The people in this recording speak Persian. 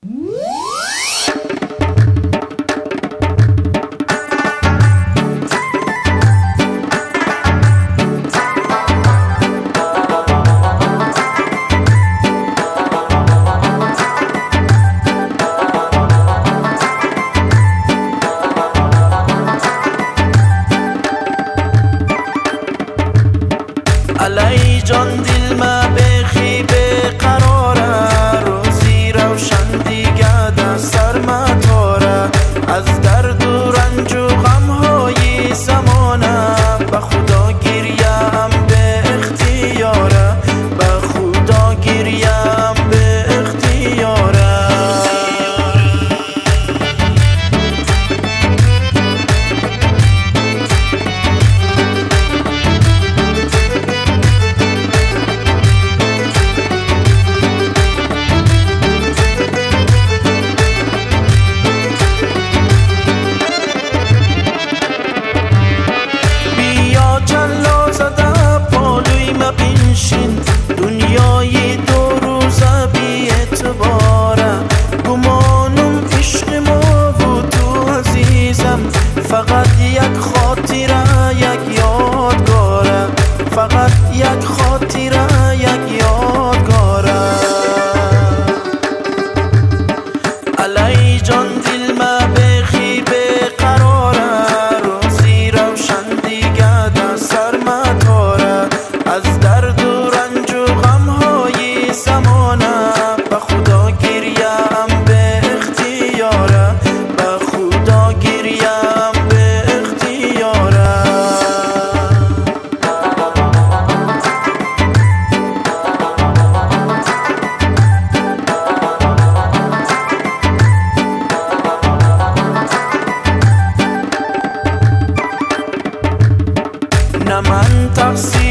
علی جان دل ما بخی به قراره، روزی روشن دیگه دست سر ما تاره، از درد و رنج و غم های زمانه، به خدا گریم به اختیاره، به خدا گریم به اختیاره. دنیای دو روزه بی اعتباره، گمانم عشق ما و تو عزیزم، فقط یک خاطره یک یادگاره، فقط یک خاطره یک یادگاره. علی جان دل ما بخی به قراره، روزی روشن دیگه دست سر ما تاره، از درد و رنج و غم های زمانه، به خدا گریم به اختیاره، به خدا گریم به اختیاره. نه من تقصیر